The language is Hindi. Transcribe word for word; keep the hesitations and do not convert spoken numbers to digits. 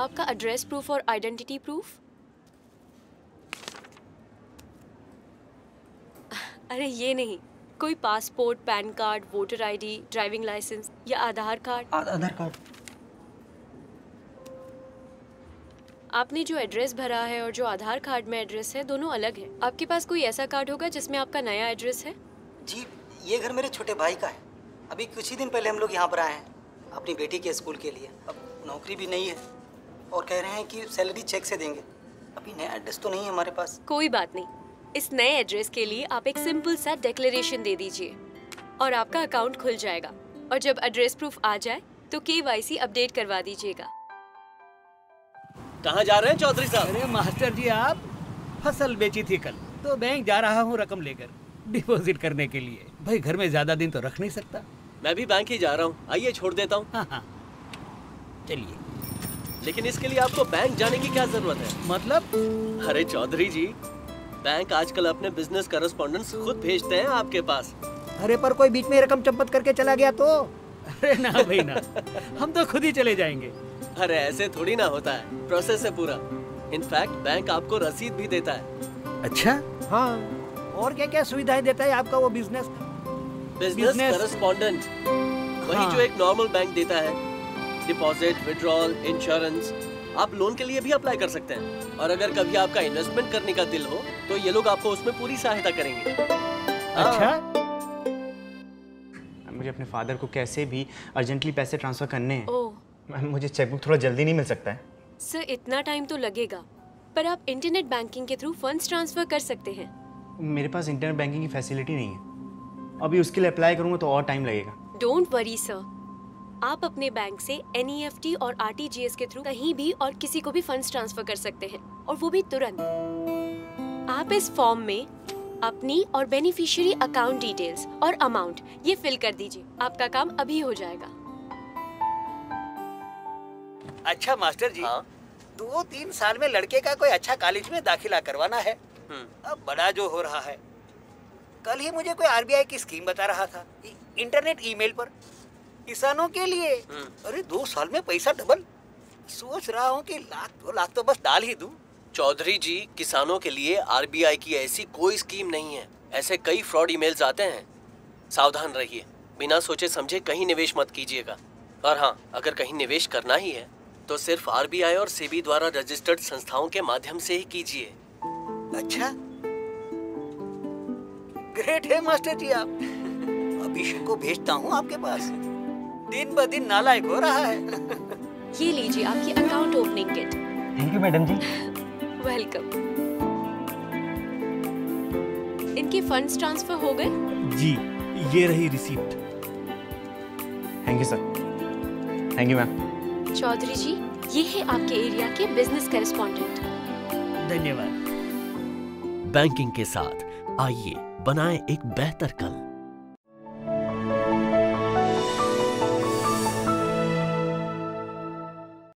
आपका एड्रेस प्रूफ और आइडेंटिटी प्रूफ। अरे ये नहीं, कोई passport, PAN card, voter ID, driving licence या आधार कार्ड। आधार कार्ड। आपने जो एड्रेस भरा है और जो आधार कार्ड में एड्रेस है दोनों अलग है। आपके पास कोई ऐसा कार्ड होगा जिसमें आपका नया एड्रेस है? जी, ये घर मेरे छोटे भाई का है। अभी कुछ ही दिन पहले हम लोग यहाँ पर आए हैं अपनी बेटी के स्कूल के लिए। अब नौकरी भी नहीं है और कह रहे हैं कि सैलरी चेक से देंगे। अभी नया एड्रेस तो नहीं है हमारे पास। कोई बात नहीं, इस नए एड्रेस के लिए आप एक सिंपल सा डिक्लेरेशन दे दीजिए और आपका अकाउंट खुल जाएगा। और जब एड्रेस प्रूफ आ जाए तो केवाईसी अपडेट करवा दीजिएगा। कहाँ जा रहे हैं चौधरी साहब? अरे मास्टर जी, आप फसल बेची थी कल, तो बैंक जा रहा हूँ रकम लेकर डिपॉजिट करने के लिए। भाई घर में ज्यादा दिन तो रख नहीं सकता। मैं भी बैंक ही जा रहा हूँ, आइए छोड़ देता हूँ। हाँ हाँ चलिए। लेकिन इसके लिए आपको बैंक जाने की क्या जरूरत है? मतलब? अरे चौधरी जी, बैंक आजकल अपने बिजनेस कॉरेस्पॉन्डेंट्स खुद भेजते हैं आपके पास। अरे पर कोई बीच में रकम चंपत करके चला गया तो? अरे ना भाई ना, हम तो खुद ही चले जाएंगे। अरे ऐसे थोड़ी ना होता है, प्रोसेस है पूरा। इनफैक्ट बैंक आपको रसीद भी देता है। अच्छा? हाँ। और क्या क्या सुविधाएं देता है आपका वो बिजनेस? बिजनेस कॉरेस्पॉन्डेंट, वही हाँ। जो एक नॉर्मल बैंक देता है। डिपॉजिट, विड्रॉल, इंश्योरेंस, आप लोन के लिए भी अप्लाई कर सकते हैं। और अगर कभी आपका इन्वेस्टमेंट करने का दिल हो तो ये लोग आपको उसमें पूरी सहायता करेंगे। अच्छा? मुझे अपने फादर को कैसे भी अर्जेंटली पैसे ट्रांसफर करने हैं। ओह मैम, मुझे चेकबुक थोड़ा जल्दी नहीं मिल सकता है? सर, इतना टाइम तो लगेगा, पर आप इंटरनेट बैंकिंग के थ्रू फंड्स ट्रांसफर कर सकते हैं। मेरे पास इंटरनेट बैंकिंग की फैसिलिटी नहीं है। अभी उसके लिए अप्लाई करूंगा तो और टाइम लगेगा। डोंट वरी सर, आप अपने बैंक से एन ई एफ टी और आर टी जी एस के थ्रू कहीं भी और किसी को भी फंड्स ट्रांसफर कर सकते हैं, और वो भी तुरंत। आप इस फॉर्म में अपनी और बेनिफिशियरी अकाउंट डिटेल्स और अमाउंट ये फिल कर दीजिए। आपका काम अभी हो जाएगा। अच्छा मास्टर जी, हाँ? दो तीन साल में लड़के का कोई अच्छा कॉलेज में दाखिला करवाना है। अब बड़ा जो हो रहा है, कल ही मुझे कोई आर बी आई की स्कीम बता रहा था इंटरनेट ईमेल पर किसानों के लिए। अरे दो साल में पैसा डबल। सोच रहा हूँ कि लाख दो लाख तो बस डाल ही दूं। चौधरी जी, किसानों के लिए आर बी आई की ऐसी कोई स्कीम नहीं है। ऐसे कई फ्रॉड ईमेल्स आते हैं, सावधान रहिए। बिना सोचे समझे कहीं निवेश मत कीजिएगा। और हाँ, अगर कहीं निवेश करना ही है तो सिर्फ आर बी आई और सेबी द्वारा रजिस्टर्ड संस्थाओं के माध्यम से ही कीजिए। अच्छा, ग्रेट है मास्टर जी आप। अभिषेक को भेजता हूँ आपके पास, दिन ब दिन नालायक हो रहा है। ये लीजिए आपकी account opening kit. Thank you madam ji. Welcome. इनके फंड्स ट्रांसफर हो गए? जी, ये रही receipt. Thank you sir. Thank you ma'am. Chaudhary ji, ये है आपके एरिया के बिजनेस करेस्पॉन्डेंट। धन्यवाद। बैंकिंग के साथ आइए बनाएं एक बेहतर कल।